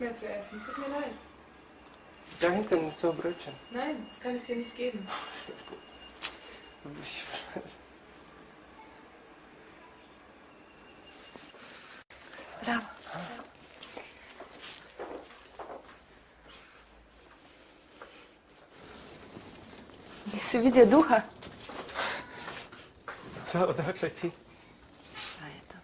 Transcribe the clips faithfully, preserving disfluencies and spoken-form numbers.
mehr zu essen. Tut mir leid. Da hinten ist so ein Brötchen. Nein, das kann ich dir nicht geben. Ich... Zdravo. Jesi vidio duha? Odakle ti? A eto.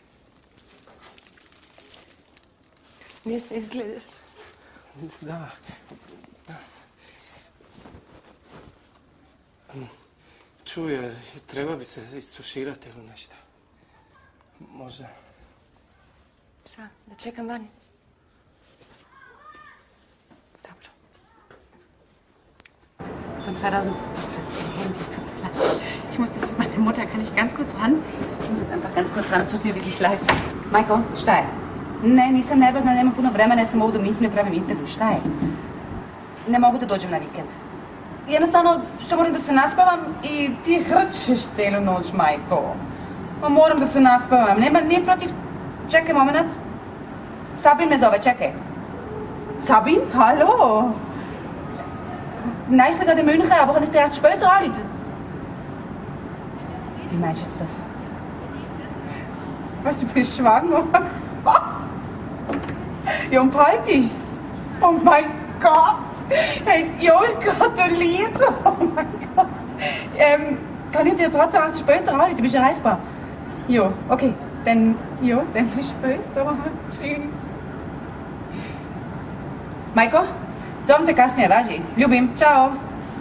Smiješno izgledaš. Da. Čuje, treba bi se istuširati ili nešto. Može. Šta, da čekam vani? Dobro. Von zweitausend... Das Handy, es tut mir leid. Ich muss, das ist meine Mutter. Kann ich ganz kurz ran? Ich muss jetzt einfach ganz kurz ran. Es tut mir wirklich leid. Majko, šta je? Ne, nisam nervozna, nemam puno vremena, ja sam ovdje u Minhenu, pravim intervju. Šta je? Ne mogu da dođem na vikend. Jednostavno, što moram da se naspavam i ti hrčeš cijelu noć, Majko. Ma moram da se naspavam. Nema, nije protiv... Čekaj, moment. Sabin me zove, čekaj. Sabin? Hallo? Nein, ich bin gerade in München, aber kann ich dir erst später anrufen? Wie meinst du jetzt das? Was, du bist schwanger? Was? Ja, und bald ist's. Oh mein Gott! Hey, Joel gratuliert! Oh mein Gott! Ähm, kann ich dir trotzdem erst später anrufen? Du bist erreichbar? Jo, okay. Dann, jo, dann bis später. Tschüss. Majko? Zovem te kasnije, važi. Ljubim, čao.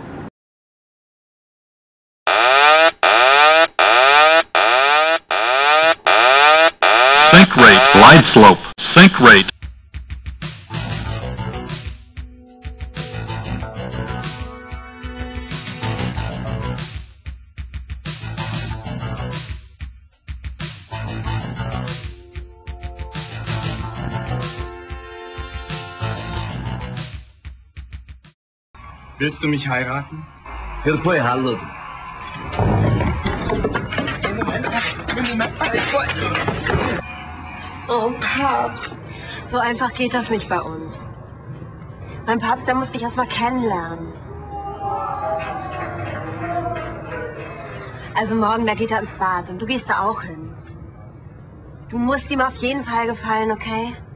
Sync rate, glide slope, sync rate. Willst du mich heiraten? Hirpoi hallo. Oh, Papst. So einfach geht das nicht bei uns. Mein Papst, der muss dich erst mal kennenlernen. Also morgen, da geht er ins Bad und du gehst da auch hin. Du musst ihm auf jeden Fall gefallen, okay?